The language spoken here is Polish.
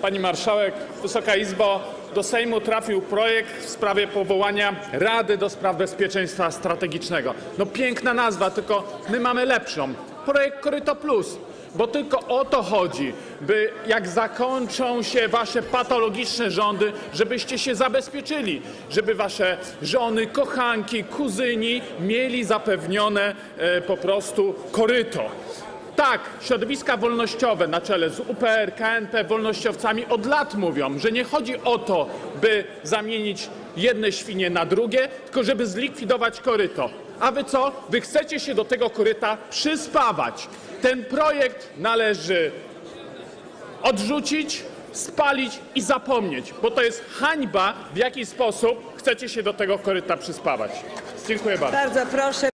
Pani Marszałek, Wysoka Izbo, do Sejmu trafił projekt w sprawie powołania Rady do Spraw Bezpieczeństwa Strategicznego. No piękna nazwa, tylko my mamy lepszą. Projekt Koryto Plus. Bo tylko o to chodzi, by jak zakończą się wasze patologiczne rządy, żebyście się zabezpieczyli, żeby wasze żony, kochanki, kuzyni mieli zapewnione po prostu koryto. Tak, środowiska wolnościowe na czele z UPR, KNP, wolnościowcami od lat mówią, że nie chodzi o to, by zamienić jedne świnie na drugie, tylko żeby zlikwidować koryto. A wy co? Wy chcecie się do tego koryta przyspawać. Ten projekt należy odrzucić, spalić i zapomnieć, bo to jest hańba, w jaki sposób chcecie się do tego koryta przyspawać. Dziękuję bardzo. Bardzo proszę.